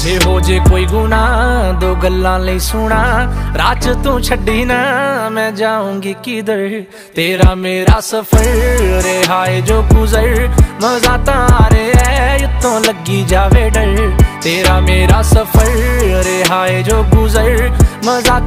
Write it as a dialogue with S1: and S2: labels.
S1: जे हो जे कोई गुना दो गल्लां लई सुना, रात तू छड्डी ना मैं जाऊंगी किधर। तेरा मेरा सफर रे हाय जो गुजर, मजा तारे है युत्तों लगी जावे डर। तेरा मेरा सफर रे हाय जो गुजर, मजा